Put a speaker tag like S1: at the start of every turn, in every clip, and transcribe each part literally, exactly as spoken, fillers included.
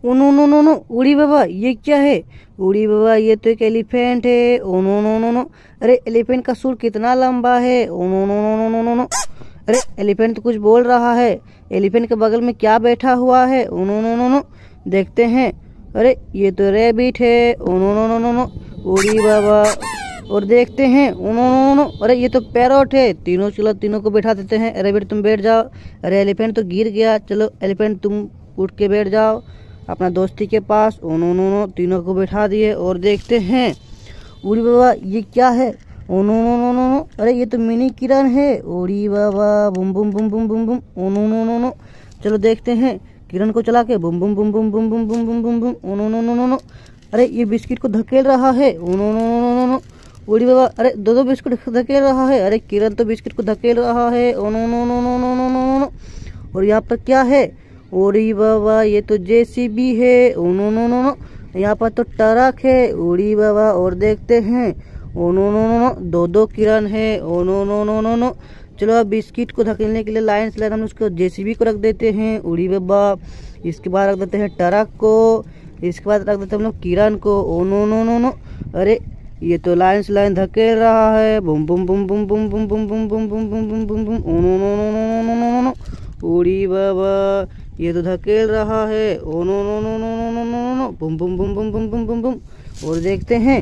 S1: ओ no no no no, उड़ी बाबा ये क्या है? उड़ी बाबा ये तो एक एलिफेंट है। Oh no no no no, अरे एलिफेंट का सूंड कितना लंबा है? Oh no no no no no no, अरे एलिफेंट तो कुछ बोल रहा है। एलिफेंट के बगल में क्या बैठा हुआ है? Oh no no no no, देखते हैं। अरे ये तो रैबिट है। Oh no no no no no, उड़ी बाबा। और देखते हैं, ओ नो नो नो, अरे ये तो पैरोट है। तीनों चलो तीनों को बैठा देते हैं। रैबिट तुम बैठ जाओ। अरे एलिफेंट तो गिर गया। चलो एलिफेंट तुम उठ के बैठ जाओ अपना दोस्ती के पास। ओ नो नो नो, तीनों को बैठा दिए। और देखते हैं, उड़ी बाबा ये क्या है? Oh no no no no no, अरे ये तो मिनी किरण है। उड़ी बाबा, Bum boom boom boom boom boom. Oh no no no no, चलो देखते हैं किरण को चला के। Bum boom boom boom boom boom boom boom boom boom. Oh no no no no no, अरे ये बिस्किट को धकेल रहा है। Oh no no no no no, उड़ी बाबा, अरे दो दो बिस्किट धकेल रहा है। अरे किरण तो बिस्किट को धकेल रहा है। Oh no no no no no no no no, और यहाँ पर क्या है? उड़ी बाबा ये तो जेसीबी है। Oh no no no no, यहाँ पर तो ट्रक है। उड़ी बाबा, और देखते हैं, oh no no no no, दो दो किरण है। Oh no no no no no, चलो अब बिस्किट को धकेलने के लिए लाइन से लाइन हम उसको जेसीबी को रख देते हैं। उड़ी बाबा, इसके बाद रख देते हैं ट्रक को। इसके बाद रख देते हैं हम लोग किरण को। Oh no no no no, अरे ये तो लाइन से लाइन धकेल रहा है। Bum boom boom boom boom boom boom boom boom boom boom boom boom boom. Oh no no no no no no no no, उड़ी बाबा ये तो धकेल रहा है। Oh no no no no no no no no, boom boom boom boom boom boom boom Bum. और देखते हैं,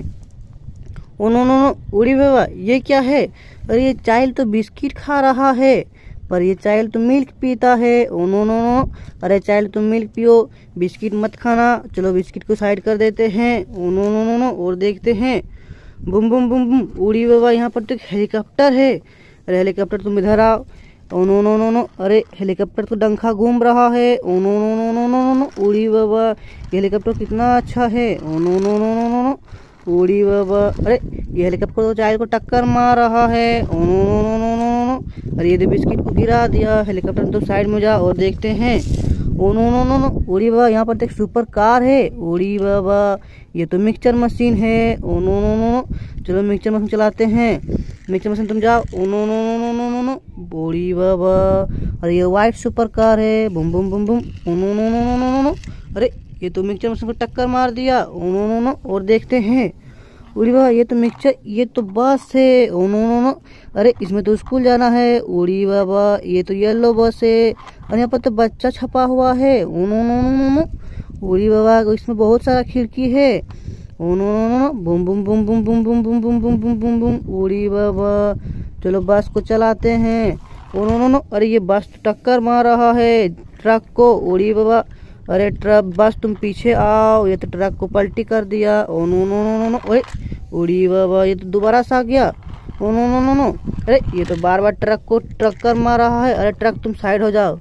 S1: ओ नो नो नो, उड़ी बाबा ये क्या है? अरे ये चाइल्ड तो बिस्किट खा रहा है, पर ये चाइल्ड तो मिल्क पीता है। ओ नो नो नो, अरे चाइल्ड तुम मिल्क पियो, बिस्किट मत खाना। चलो बिस्किट को साइड कर देते हैं। Oh no no no no, और देखते हैं, बुम बुम बुम बुम। उड़ी बाबा यहाँ पर तो एक हेलीकॉप्टर है। अरे हेलीकॉप्टर तुम इधर आओ। Oh no no no no, अरे हेलीकॉप्टर तो डंखा घूम रहा है। Oh no no no no no no, उड़ी बाबा हेलीकॉप्टर कितना अच्छा है। Oh no no no no no no, उड़ी बाबा, अरे ये हेलीकॉप्टर तो चाइल्ड को टक्कर मार रहा है। Oh no no no no no no, अरे ये तो बिस्किट को गिरा दिया। हेलीकॉप्टर तो साइड में जा। और देखते हैं, oh no no no no, उड़ी बाबा यहाँ पर तो एक सुपर कार है। उड़ी बाबा ये तो मिक्सचर मशीन है। Oh no no no no, चलो मिक्सचर मशीन चलाते हैं। मिक्सचर मशीन तुम जाओ। Oh no no no no no no no, उड़ी बाबा, अरे ये वाइट सुपर कार है। Bum boom boom boom. Oh no no no no no no, अरे ये तो मिक्सचर मशीन को टक्कर मार दिया। ओ नो नो नो, और देखते हैं, उड़ी बाबा ये तो मिक्सचर, ये तो बस है। ओ नो नो नो, अरे इसमें तो स्कूल जाना है। उड़ी बाबा ये तो येलो बस है, और यहाँ पर तो बच्चा छपा हुआ है। Oh no no no no, उड़ी बाबा इसमें बहुत सारा खिड़की है। Oh no no no, boom boom boom boom boom boom boom boom boom boom boom Bum. उड़ी बाबा, चलो बस को चलाते हैं। ओ नो नो नो, अरे ये बस टक्कर मार रहा है ट्रक को। उड़ी बाबा, अरे ट्रक बस तुम पीछे आओ, ये तो ट्रक को पलटी कर दिया। Oh no no no no no, अरे उड़ी बाबा ये तो दोबारा से आ गया। Oh no no no no, अरे ये तो बार बार ट्रक को टक्कर मार रहा है। अरे ट्रक तुम साइड हो जाओ,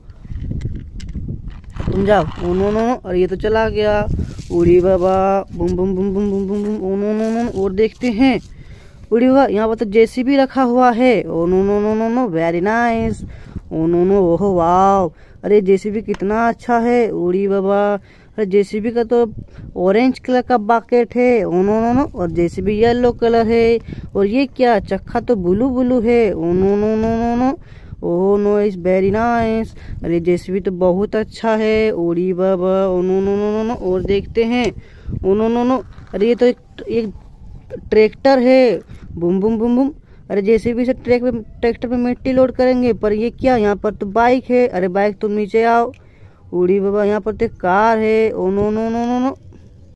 S1: तुम जाओ। ओ नो नो नो, अरे ये तो चला गया। उड़ी बाबा, Bum boom boom boom boom boom boom. Oh no no no, और देखते हैं, उड़ी बाबा यहाँ पर तो जेसीबी रखा हुआ है। Oh no no no no no, very nice. Oh no no, ओहो वाव, अरे जेसीबी कितना अच्छा है। उड़ी बाबा, अरे जेसीबी का तो ऑरेंज कलर का बकेट है। ओ नो नो नो, और जेसीबी येलो कलर है। और ये क्या, चक्का तो ब्लू ब्लू है। Oh no no no no no, oh no, is very nice. अरे जेसीबी तो बहुत अच्छा है। उड़ी बाबा, oh no no no no no, और देखते हैं, ओ नो नो नो, अरे ये तो एक, एक ट्रैक्टर है। बुम बुम बुम बुम, अरे जेसीबी से ट्रैक पे ट्रैक्टर पे मिट्टी लोड करेंगे, पर ये क्या, यहाँ पर तो बाइक है। अरे बाइक तुम नीचे आओ। उड़ी बाबा यहाँ पर तो कार है। Oh no no no no no,